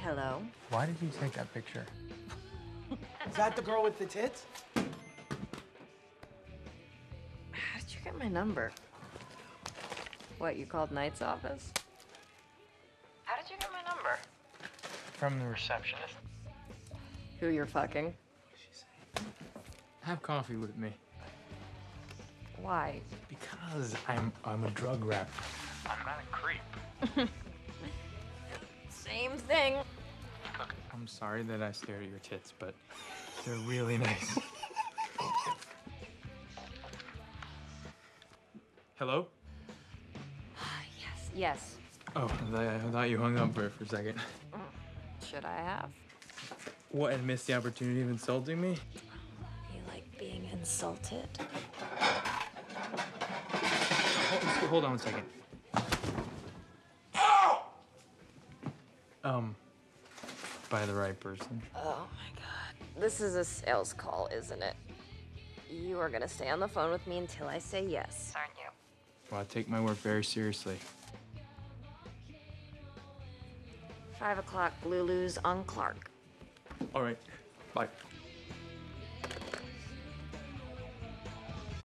Hello? Why did you take that picture? Is that the girl with the tits? How did you get my number? What, you called Knight's office? How did you get my number? From the receptionist. Who you're fucking? Have coffee with me. Why? Because I'm a drug rapper. I'm not a creep. Same thing. Look, I'm sorry that I stared at your tits, but they're really nice. Hello? Yes. Oh, I thought you hung up for a second. Should I have? What, and missed the opportunity of insulting me? You like being insulted? Hold on one second. By the right person. Oh my god. This is a sales call, isn't it? You are gonna stay on the phone with me until I say yes, aren't you? Well, I take my work very seriously. 5 o'clock, Lulu's on Clark. All right, bye.